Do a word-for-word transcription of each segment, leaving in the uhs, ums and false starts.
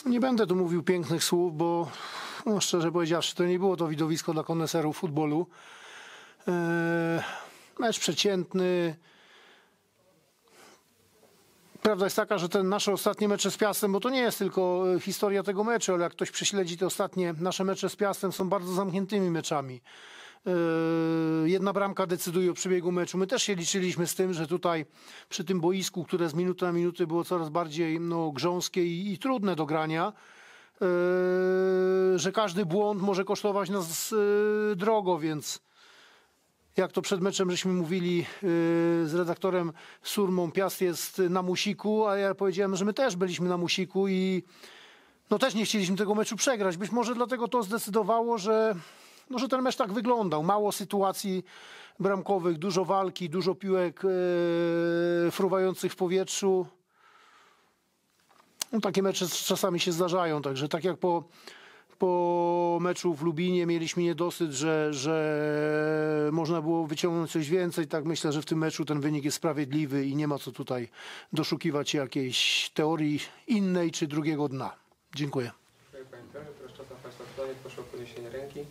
Nie będę tu mówił pięknych słów, bo no, szczerze powiedziawszy, to nie było to widowisko dla koneserów futbolu. Eee, mecz przeciętny. Prawda jest taka, że te nasze ostatnie mecze z Piastem, bo to nie jest tylko historia tego meczu, ale jak ktoś prześledzi te ostatnie nasze mecze z Piastem, są bardzo zamkniętymi meczami. Jedna bramka decyduje o przebiegu meczu. My też się liczyliśmy z tym, że tutaj przy tym boisku, które z minuty na minutę było coraz bardziej no, grząskie i, i trudne do grania, yy, że każdy błąd może kosztować nas yy, drogo, więc jak to przed meczem żeśmy mówili yy, z redaktorem Surmą, Piast jest na musiku, a ja powiedziałem, że my też byliśmy na musiku i no też nie chcieliśmy tego meczu przegrać. Być może dlatego to zdecydowało, że No, że ten mecz tak wyglądał. Mało sytuacji bramkowych, dużo walki, dużo piłek e, fruwających w powietrzu. No, takie mecze czasami się zdarzają. Także tak jak po, po meczu w Lubinie mieliśmy niedosyt, że, że można było wyciągnąć coś więcej, tak myślę, że w tym meczu ten wynik jest sprawiedliwy i nie ma co tutaj doszukiwać się jakiejś teorii innej czy drugiego dna. Dziękuję. Dziękuję Panie Trenerze. Teraz czas na Państwa pytanie. Proszę o podniesienie ręki.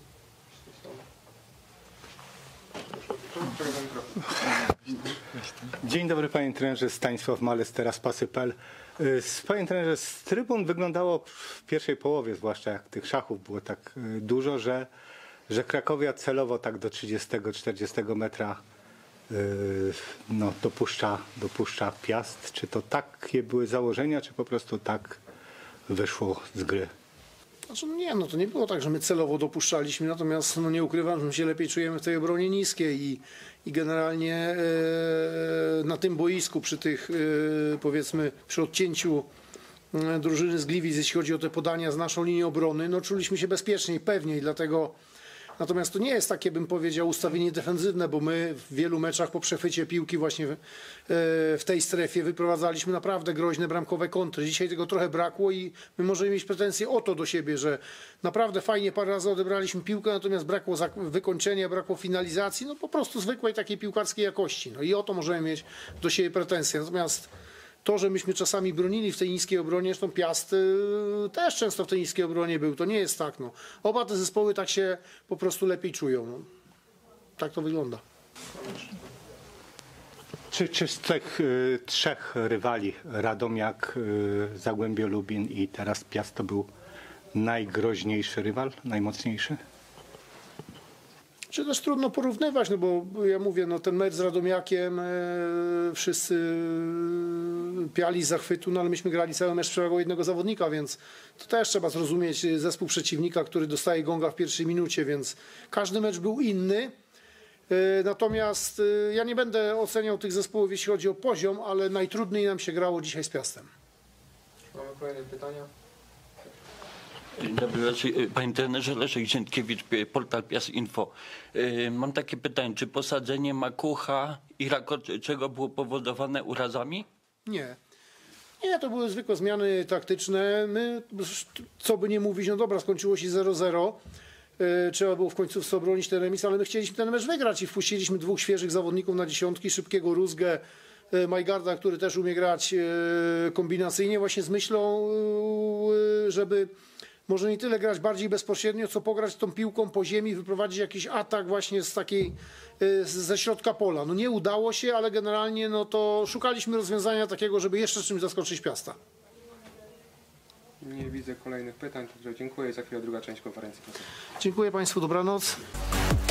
Dzień dobry Panie Trenerze, Stanisław Malec, teraz pasy kropka p l. Panie Trenerze, z trybun wyglądało w pierwszej połowie, zwłaszcza jak tych szachów było tak dużo, że, że Krakowia celowo tak do trzydziestego czterdziestego metra yy, no, dopuszcza, dopuszcza Piast. Czy to takie były założenia, czy po prostu tak wyszło z gry? Znaczy, no nie, no to nie było tak, że my celowo dopuszczaliśmy, natomiast no nie ukrywam, że my się lepiej czujemy w tej obronie niskiej i, i generalnie e, na tym boisku, przy tych e, powiedzmy, przy odcięciu e, drużyny z Gliwic, jeśli chodzi o te podania z naszą linią obrony, no czuliśmy się bezpieczniej, pewniej, dlatego natomiast to nie jest takie, bym powiedział, ustawienie defensywne, bo my w wielu meczach po przechwycie piłki właśnie w, w tej strefie wyprowadzaliśmy naprawdę groźne bramkowe kontry. Dzisiaj tego trochę brakło i my możemy mieć pretensje o to do siebie, że naprawdę fajnie parę razy odebraliśmy piłkę, natomiast brakło wykończenia, brakło finalizacji, no po prostu zwykłej takiej piłkarskiej jakości. No i o to możemy mieć do siebie pretensje. Natomiast to, że myśmy czasami bronili w tej niskiej obronie, zresztą Piast y, też często w tej niskiej obronie był, to nie jest tak. No. Oba te zespoły tak się po prostu lepiej czują. No. Tak to wygląda. Czy, czy z tych y, trzech rywali, Radomiak, y, Zagłębie Lubin i teraz Piast, to był najgroźniejszy rywal, najmocniejszy? Czy też trudno porównywać, no bo ja mówię, no ten mecz z Radomiakiem e, wszyscy piali z zachwytu, no ale myśmy grali cały mecz przewagą jednego zawodnika, więc to też trzeba zrozumieć zespół przeciwnika, który dostaje gonga w pierwszej minucie, więc każdy mecz był inny. E, natomiast e, ja nie będę oceniał tych zespołów, jeśli chodzi o poziom, ale najtrudniej nam się grało dzisiaj z Piastem. Mamy kolejne pytania. Dzień dobry, Panie Trenerze, Leszek Ziętkiewicz, portal Piast Info. Mam takie pytanie, czy posadzenie Makucha i Rakoczego było powodowane urazami? Nie. Nie, to były zwykłe zmiany taktyczne. My, co by nie mówić, no dobra, skończyło się zero zero. Trzeba było w końcówce obronić ten remis, ale my chcieliśmy ten mecz wygrać i wpuściliśmy dwóch świeżych zawodników na dziesiątki, szybkiego Rózgę, Majgarda, który też umie grać kombinacyjnie, właśnie z myślą, żeby może nie tyle grać bardziej bezpośrednio, co pograć tą piłką po ziemi, wyprowadzić jakiś atak właśnie z takiej, ze środka pola. No nie udało się, ale generalnie no to szukaliśmy rozwiązania takiego, żeby jeszcze czymś zaskoczyć Piasta. Nie widzę kolejnych pytań, także dziękuję. Za chwilę druga część konferencji. Dziękuję Państwu, dobranoc.